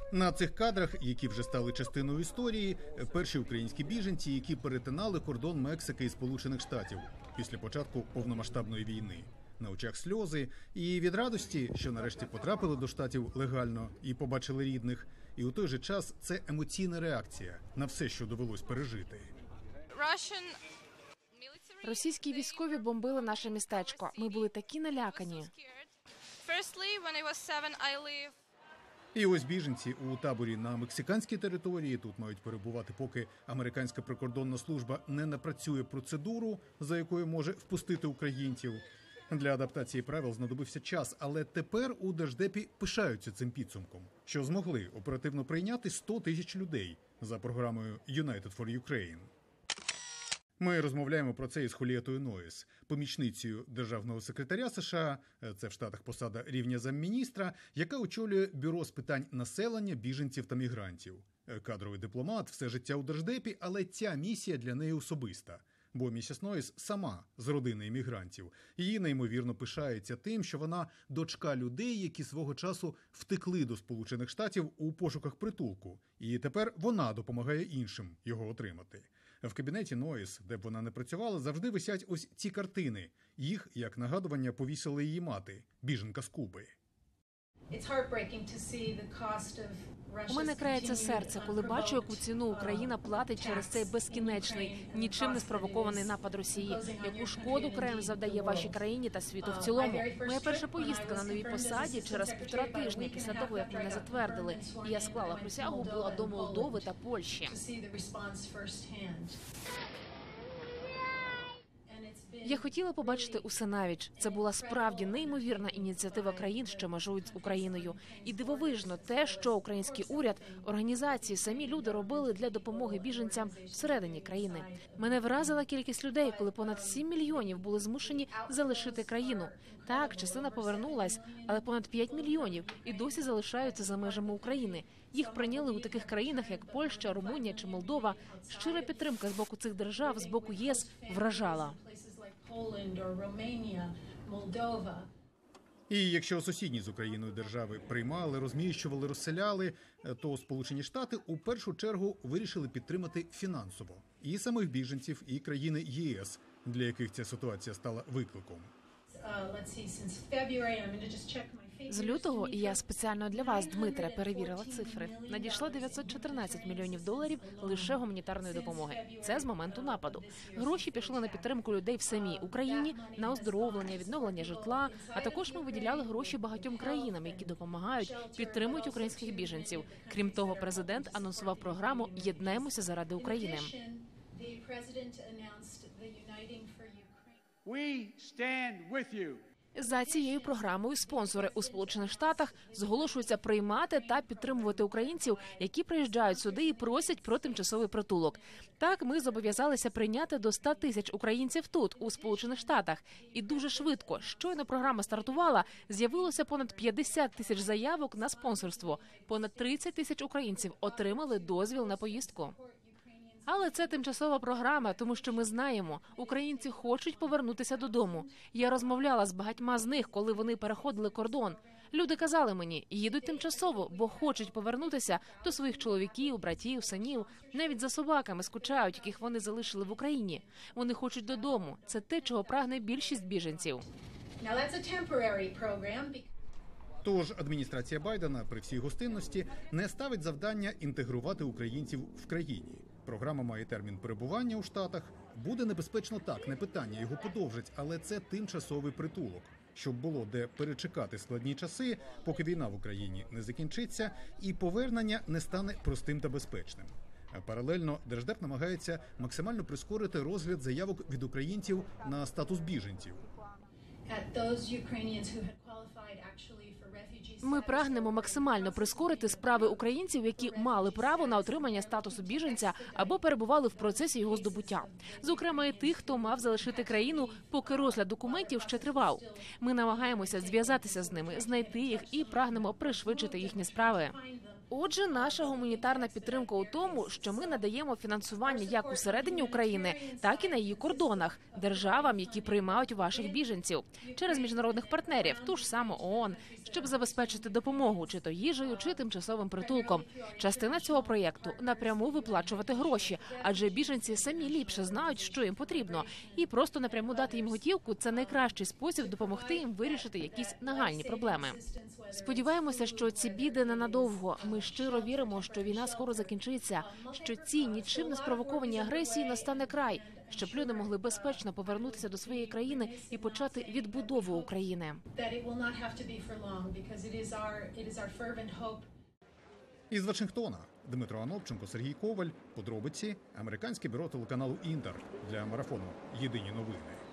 На цих кадрах, які вже стали частиною історії, перші українські біженці, які перетинали кордон Мексики і Сполучених Штатів після початку повномасштабної війни. На очах сльози і від радості, що нарешті потрапили до Штатів легально і побачили рідних. І у той же час це емоційна реакція на все, що довелось пережити. Російські військові бомбили наше містечко. Ми були такі налякані. І ось біженці у таборі на мексиканській території. Тут мають перебувати, поки американська прикордонна служба не напрацює процедуру, за якою може впустити українців. Для адаптації правил знадобився час, але тепер у Держдепі пишаються цим підсумком, що змогли оперативно прийняти 100 тисяч людей за програмою United for Ukraine. Ми розмовляємо про це із Хулієтою Ноєс, помічницею державного секретаря США, це в Штатах посада рівня замміністра, яка очолює бюро з питань населення, біженців та мігрантів. Кадровий дипломат, все життя у Держдепі, але ця місія для неї особиста. Бо місіс Ноєс сама з родини іммігрантів. Її неймовірно пишається тим, що вона дочка людей, які свого часу втекли до Сполучених Штатів у пошуках притулку. І тепер вона допомагає іншим його отримати. В кабінеті Ноєс, де б вона не працювала, завжди висять ось ці картини. Їх, як нагадування, повісила її мати, біженка з Куби. У мене крається серце, коли бачу, яку ціну Україна платить через цей безкінечний, нічим не спровокований напад Росії, яку шкоду Кремль завдає вашій країні та світу в цілому. Моя перша поїздка на новій посаді через 1,5 тижня після того, як мене затвердили. І я склала присягу, була до Молдови та Польщі. Я хотіла побачити усе навіч. Це була справді неймовірна ініціатива країн, що межують з Україною. І дивовижно те, що український уряд, організації, самі люди робили для допомоги біженцям всередині країни. Мене вразила кількість людей, коли понад 7 мільйонів були змушені залишити країну. Так, частина повернулась, але понад 5 мільйонів і досі залишаються за межами України. Їх прийняли у таких країнах, як Польща, Румунія чи Молдова. Щира підтримка з боку цих держав, з боку ЄС вражала. І якщо сусідні з Україною держави приймали, розміщували, розселяли, то Сполучені Штати у першу чергу вирішили підтримати фінансово і самих біженців, і країни ЄС, для яких ця ситуація стала викликом. З лютого, і я спеціально для вас, Дмитре, перевірила цифри, надійшло $914 мільйонів лише гуманітарної допомоги. Це з моменту нападу. Гроші пішли на підтримку людей в самій Україні, на оздоровлення, відновлення житла, а також ми виділяли гроші багатьом країнам, які допомагають, підтримують українських біженців. Крім того, президент анонсував програму «Єднаємося заради України». We stand with you. За цією програмою спонсори у Сполучених Штатах зголошуються приймати та підтримувати українців, які приїжджають сюди і просять про тимчасовий притулок. Так, ми зобов'язалися прийняти до 100 тисяч українців тут, у Сполучених Штатах. І дуже швидко, щойно програма стартувала, з'явилося понад 50 тисяч заявок на спонсорство. Понад 30 тисяч українців отримали дозвіл на поїздку. Але це тимчасова програма, тому що ми знаємо, українці хочуть повернутися додому. Я розмовляла з багатьма з них, коли вони переходили кордон. Люди казали мені, їдуть тимчасово, бо хочуть повернутися до своїх чоловіків, братів, синів. Навіть за собаками скучають, яких вони залишили в Україні. Вони хочуть додому. Це те, чого прагне більшість біженців. Тож адміністрація Байдена при всій гостинності не ставить завдання інтегрувати українців в країні. Програма має термін перебування у Штатах. Буде небезпечно так, не питання, його подовжать, але це тимчасовий притулок. Щоб було де перечекати складні часи, поки війна в Україні не закінчиться і повернення не стане простим та безпечним. Паралельно Держдеп намагається максимально прискорити розгляд заявок від українців на статус біженців. Ми прагнемо максимально прискорити справи українців, які мали право на отримання статусу біженця або перебували в процесі його здобуття. Зокрема, і тих, хто мав залишити країну, поки розгляд документів ще тривав. Ми намагаємося зв'язатися з ними, знайти їх і прагнемо пришвидшити їхні справи. Отже, наша гуманітарна підтримка у тому, що ми надаємо фінансування як усередині України, так і на її кордонах, державам, які приймають ваших біженців, через міжнародних партнерів, ту ж саму ООН, щоб забезпечити допомогу чи то їжею, чи тимчасовим притулком. Частина цього проєкту – напряму виплачувати гроші, адже біженці самі ліпше знають, що їм потрібно. І просто напряму дати їм готівку – це найкращий спосіб допомогти їм вирішити якісь нагальні проблеми. Сподіваємося, що ці біди ненадовго. Ми щиро віримо, що війна скоро закінчиться, що цій нічим не спровокованій агресії настане край, щоб люди могли безпечно повернутися до своєї країни і почати відбудову України. Із Вашингтона Дмитро Анопченко, Сергій Коваль. Подробиці. Американське бюро телеканалу «Інтер» для марафону «Єдині новини».